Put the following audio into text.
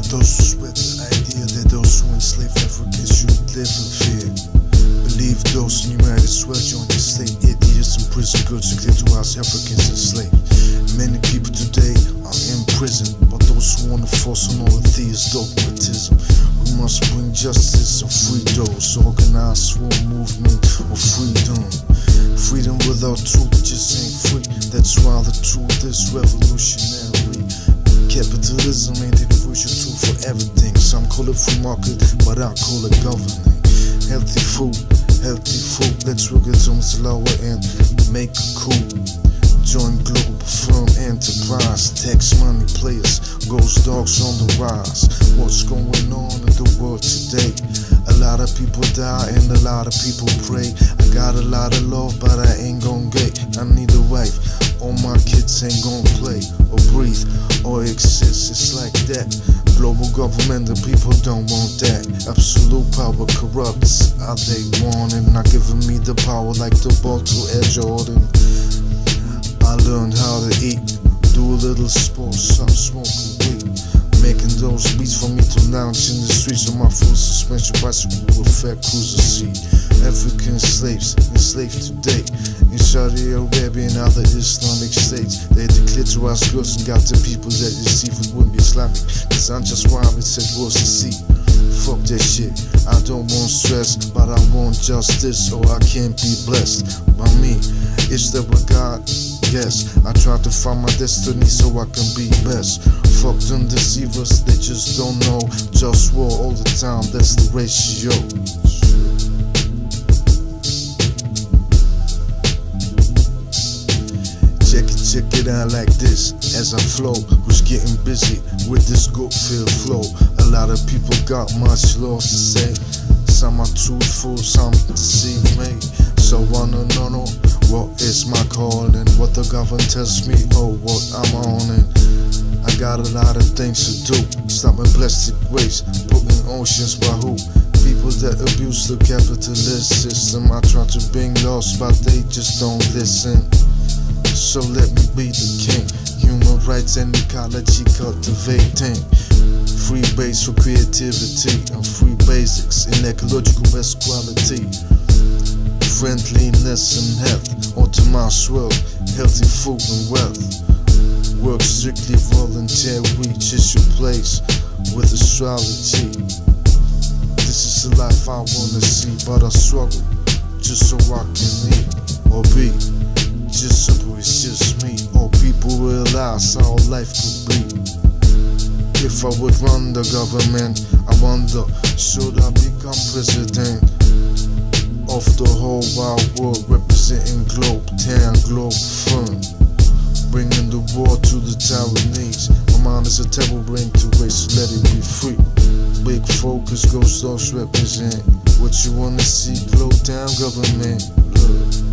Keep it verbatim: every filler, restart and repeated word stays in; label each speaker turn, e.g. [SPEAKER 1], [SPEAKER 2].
[SPEAKER 1] Those who spread the idea that those who enslave Africans should live in fear. Believe those in United Swear joined the state. Idiots in prison, good to clear to house Africans enslaved. Many people today are in prison, but those who want to force on all of these dogmatism. We must bring justice and free those. Organize for a movement of freedom. Freedom without truth just ain't free. That's why the truth is revolutionary. Capitalism ain't the crucial tool for everything. Some call it free market, but I call it governing. Healthy food, healthy food. Let's work it on the lower end, make it cool. Join global firm enterprise. Tax money players, ghost dogs on the rise. What's going on in the world today? A lot of people die and a lot of people pray. I got a lot of love, but I ain't gon' get. I need a wife. All my kids ain't gon' play or breathe or exist. It's like that. Global government, the people don't want that. Absolute power corrupts. Are they wanting? Not giving me the power like the ball to Air Jordan. I learned how to eat, do a little sports, stop smoking weed. Making those beats for me to lounge in the streets on my full suspension bicycle with fat cruiser seat. African slaves enslaved today in Saudi Arabia and other Islamic states. They declared to us girls and got the people that deceive it wouldn't be Islamic. Cause I'm just why it said was to see. Fuck that shit, I don't want stress, but I want justice or I can't be blessed. By me, is that what God? Yes, I try to find my destiny so I can be best. Fuck them deceivers, they just don't know. Just war all the time, that's the ratio. Check it, check it out like this as I flow. Who's getting busy with this good feel flow? A lot of people got much lost to say. Some are truthful, some deceive me. So I don't know what is my calling, what the government tells me, oh what I'm on it. I got a lot of things to do. Stopping plastic waste, putting oceans by who? People that abuse the capitalist system. I try to bring laws, but they just don't listen. So let me be the king. Human rights and ecology cultivating. Free base for creativity and free basics in ecological best quality. Friendliness and health, optimized world, healthy food and wealth. Work strictly voluntary, just your place with astrology. This is the life I wanna see, but I struggle just so I can eat or be. Just simple, it's just me. All people realize how life could be. If I would run the government, I wonder, should I become president of the whole wide world, representing globe, town, globe, fun, bringing the war to the Taiwanese. My mind is a table brain to waste, let it be free. Big focus, ghost dogs represent what you wanna see, globe, town, government. Look.